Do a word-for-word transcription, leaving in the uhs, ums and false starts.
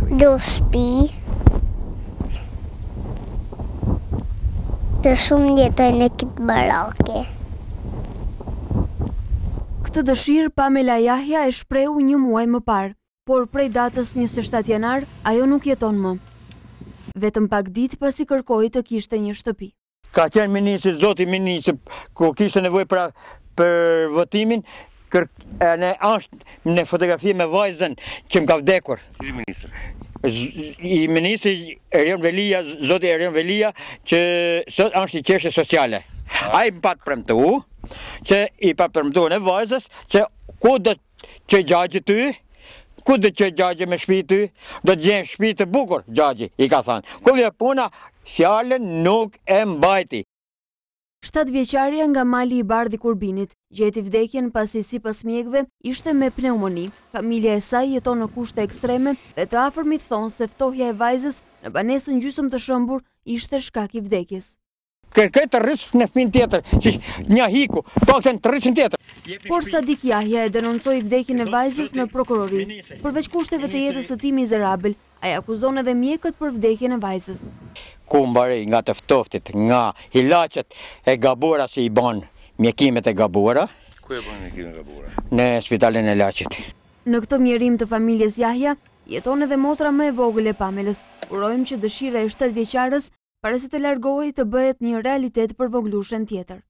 do shtëpi. Të shumë jetojnë në këtë barake. Këtë dëshirë Pamela Jahja e shprehu një muaj më parë, por prej datës njëzet e shtatë janar ajo nuk jeton më. Vetëm pak ditë pasi kërkoi të kishte një shtëpi. Ka qenë ministri, zoti ministri, ku kishte nevojë për, për votimin, kër, e, ne është në fotografi me vajzën që më ka vdekur. Cili ministër? I ministri Erion Velia, zoti Erion Velia, që sot është i qeshtë sociale. Ai më pat premtu, që i pa premtu në vajzës, që ku do që gjagji ty, ku do që gjagji me shpi ty, do të gjenë shpi të bukur, gjagji, i ka thënë. Ku vje puna, fjallën nuk e mbajti. Shtatë vjeqarja nga mali i bardh i Kurbinit gjeti vdekjen pasi sipas mjekëve ishte me pneumoni. Familja e saj jeton në kushte ekstreme dhe të afërmit thonë se ftohja e vajzës në banesën gjysmë të shëmbur ishte shkak i vdekjes. Kërkej të rrisë në fmin tjetër, që një hiku, po të të rrisën tjetër. Por Sadik Jahja e denoncoi vdekjen e vajzës në prokurori. Përveç kushteve të jetës së tij mizerabel, ai akuzon edhe mjekët për vdekjen e vajzës. Ku mbarej nga të ftoftit, nga ilaqet e gabuara si i ban mjekimet e gabuara. Ku e bën mjekimet e gabuara? Në spitalin e Laçit. Në këtë mjerim të familjes Jahja, jeton edhe motra më e vogël e Pamelës. Urojmë që dëshira e shtatë vjeçarës para se të largohej të bëhet një realitet për voglushën tjetër.